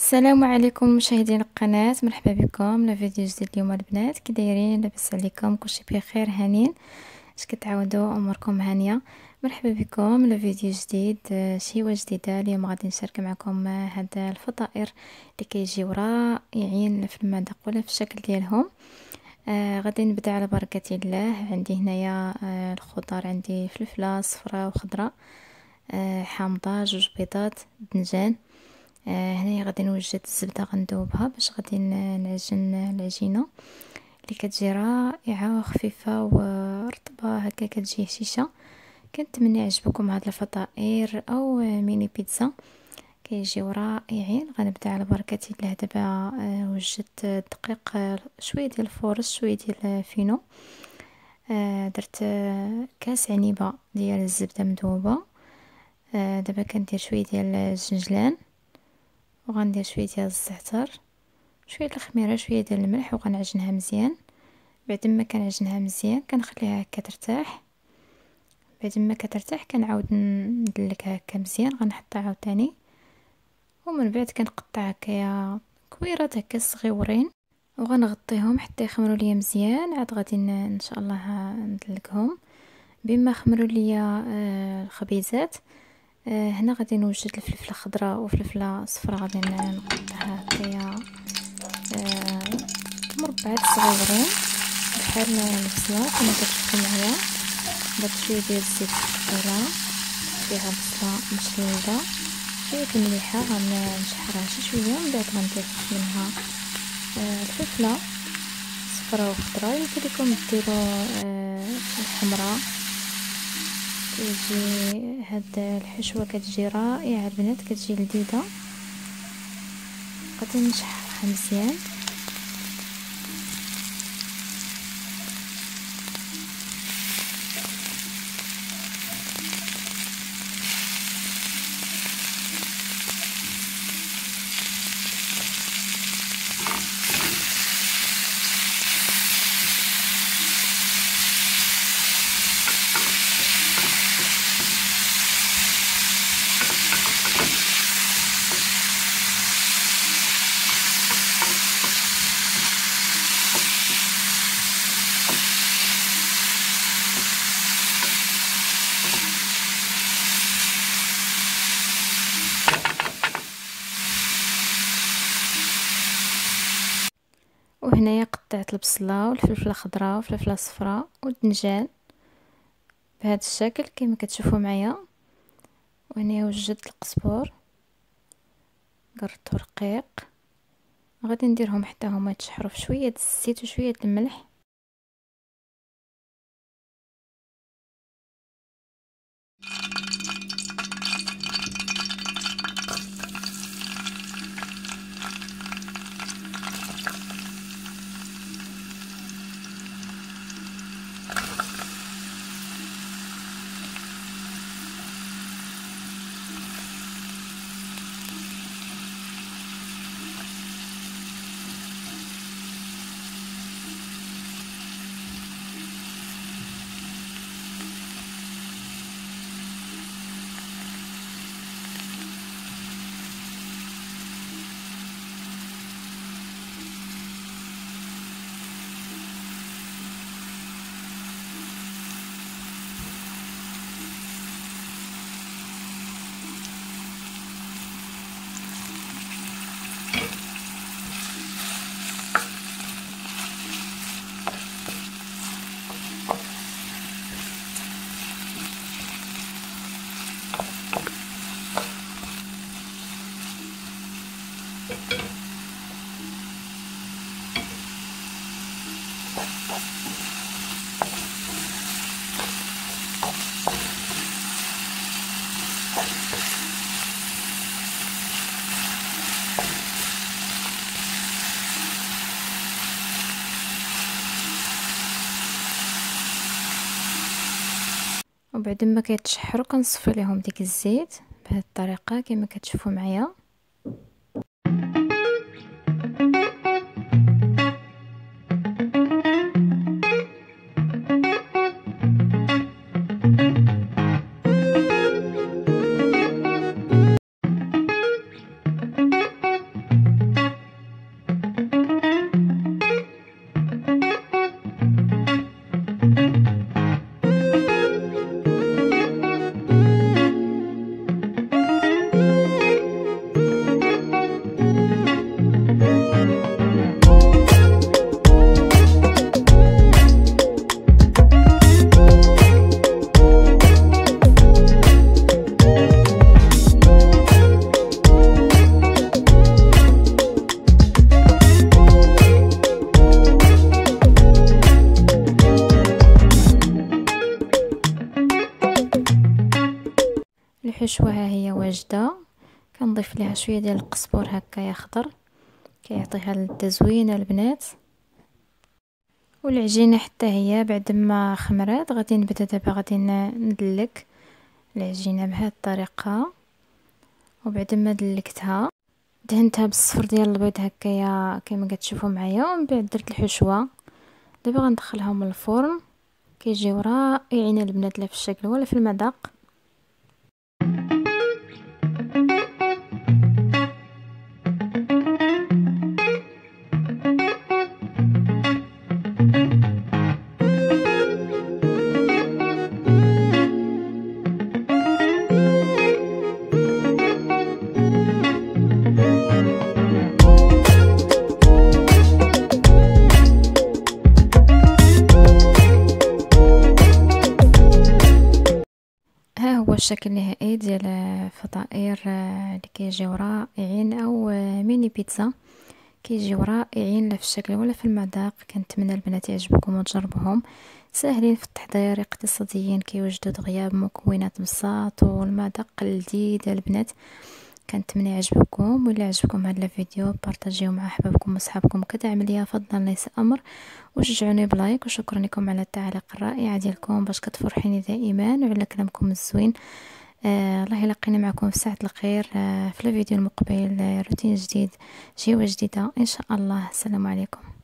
السلام عليكم مشاهدين القناة، مرحبا بكم لفيديو جديد. اليوم البنات كي دايرين؟ لاباس عليكم؟ كلشي بخير هانين؟ اش كتعاودوا؟ اموركم هانيه؟ مرحبا بكم لفيديو جديد. شيوه جديده. اليوم غادي نشارك معكم هاد الفطائر اللي كيجيو رائعين في المذاق ولا في الشكل ديالهم. غادي نبدا على بركه الله. عندي هنايا الخضار، عندي فلفله صفراء وخضراء، حامضه، جوج بيضات، باذنجان. هنايا غادي نوجد الزبده غندوبها باش غادي نعجن العجينه اللي كتجي رائعه وخفيفه ورطبه هكا، كتجي هشيشه. كنتمنى يعجبكم هاد الفطائر او ميني بيتزا، كيجيو رائعين. غنبدا على بركه الله. دابا وجدت الدقيق، شويه ديال الفورص، شويه ديال الفينو، درت كاس عنيبه ديال الزبده مذوبه. دابا كندير شويه ديال الجنجلان، وغندير شويه ديال الزعتر، شويه الخميره، شويه ديال الملح، وغنعجنها مزيان. بعد ما كنعجنها مزيان كنخليها هكا ترتاح. بعد ما كترتاح كنعاود ندلكها هكا مزيان، غنحطها عاوتاني، ومن بعد كنقطع هكايا كويرات هكا صغيورين، وغنغطيهم حتى يخمروا ليا مزيان. عاد غادي ان شاء الله ندلكهم. بما خمروا ليا الخبيزات، هنا غادي نوجد الفلفله الخضراء وفلفله صفراء، غادي نقطعها هكايا مربعات صغيورين بحال البصله كما كتشوفوا معايا. درت شويه ديال الزيت في القيره فيها بصله مشلوله، شويه المليحه غنشحرها شي شويه، ومن بعد غندير منها الفلفله صفراء وخضراء. يمكن لكم ديروا الحمراء. كتجي هاد الحشوه كتجي رائعه البنات، كتجي لذيذه. غادي نشحرها مزيان. وهنايا قطعت البصله والفلفله الخضراء والفلفله الصفراء والدنجان بهذا الشكل كما كتشوفوا معايا. وهنا وجدت القزبور، قرطو رقيق، غادي نديرهم حتى هما يتشحروا في شويه الزيت وشويه الملح. وبعد ما كيتشحروا كنصفي لهم ديك الزيت بهذه الطريقه كما كتشوفوا معايا. الحشوه ها هي واجده. كنضيف ليها شويه ديال القزبور هكايا خضر كيعطيها التزوينه البنات. والعجينه حتى هي بعد ما خمرات غادي نبدا دابا غادي ندلك العجينه بهذه الطريقه. وبعد ما دلكتها دهنتها بالصفر ديال البيض هكايا كما كتشوفوا معايا، ومن بعد درت الحشوه. دابا غندخلهم للفرن، كيجيو رائعين البنات لا في الشكل ولا في المذاق. ها هو الشكل النهائي ديال فطائر اللي كيجيو رائعين، او ميني بيتزا كيجيو رائعين لا في الشكل ولا في المذاق. كنتمنى البنات يعجبكم وتجربوهم، ساهلين في التحضير، اقتصاديين، كيوجدوا دغيا بمكونات بساط والمذاق لذيذ البنات. كنتمنى يعجبكم، ولا عجبكم هذا الفيديو بارطاجيوه مع احبابكم وصحابكم كدعم ليا فضلا ليس امر، وشجعوني بلايك. وشكرا لكم على التعليق الرائع ديالكم باش كتفرحيني دائما وعلى كلامكم الزوين. الله يلقينا معكم في ساعة الخير في الفيديو المقبل، روتين جديد، جهة جديدة ان شاء الله. السلام عليكم.